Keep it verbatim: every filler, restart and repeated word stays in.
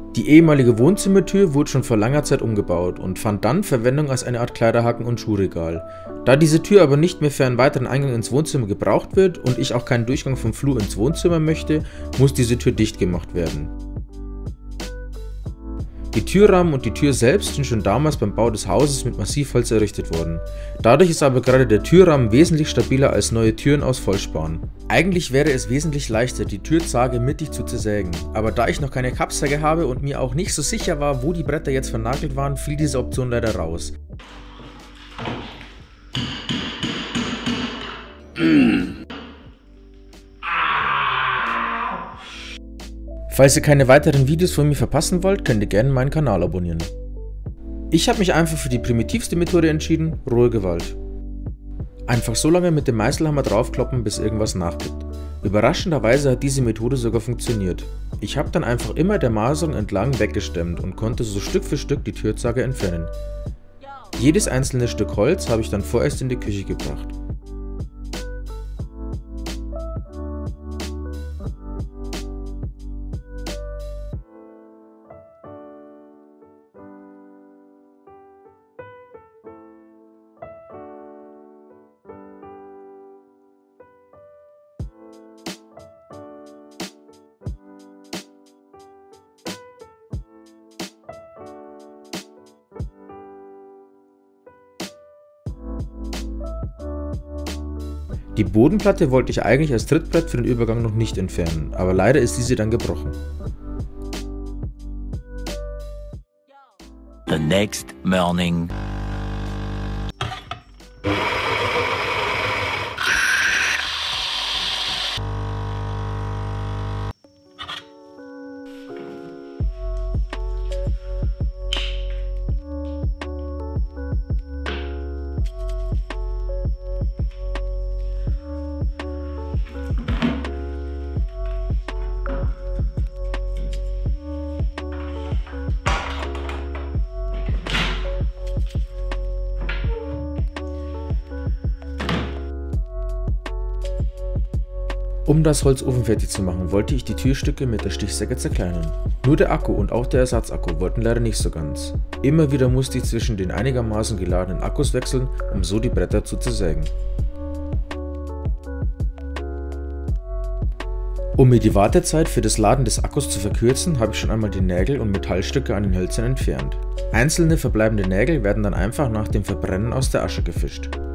Die ehemalige Wohnzimmertür wurde schon vor langer Zeit umgebaut und fand dann Verwendung als eine Art Kleiderhaken und Schuhregal. Da diese Tür aber nicht mehr für einen weiteren Eingang ins Wohnzimmer gebraucht wird und ich auch keinen Durchgang vom Flur ins Wohnzimmer möchte, muss diese Tür dicht gemacht werden. Die Türrahmen und die Tür selbst sind schon damals beim Bau des Hauses mit Massivholz errichtet worden. Dadurch ist aber gerade der Türrahmen wesentlich stabiler als neue Türen aus Vollspan. Eigentlich wäre es wesentlich leichter, die Türzage mittig zu zersägen, aber da ich noch keine Kappsäge habe und mir auch nicht so sicher war, wo die Bretter jetzt vernagelt waren, fiel diese Option leider raus. Falls ihr keine weiteren Videos von mir verpassen wollt, könnt ihr gerne meinen Kanal abonnieren. Ich habe mich einfach für die primitivste Methode entschieden, rohe Gewalt. Einfach so lange mit dem Meißelhammer draufkloppen, bis irgendwas nachgibt. Überraschenderweise hat diese Methode sogar funktioniert. Ich habe dann einfach immer der Maserung entlang weggestemmt und konnte so Stück für Stück die Türzage entfernen. Jedes einzelne Stück Holz habe ich dann vorerst in die Küche gebracht. Die Bodenplatte wollte ich eigentlich als Trittbrett für den Übergang noch nicht entfernen, aber leider ist diese dann gebrochen. The next morning. Um das Holz ofenfertig zu machen, wollte ich die Türstücke mit der Stichsäge zerkleinern. Nur der Akku und auch der Ersatzakku wollten leider nicht so ganz. Immer wieder musste ich zwischen den einigermaßen geladenen Akkus wechseln, um so die Bretter zu zersägen. Um mir die Wartezeit für das Laden des Akkus zu verkürzen, habe ich schon einmal die Nägel und Metallstücke an den Hölzern entfernt. Einzelne verbleibende Nägel werden dann einfach nach dem Verbrennen aus der Asche gefischt.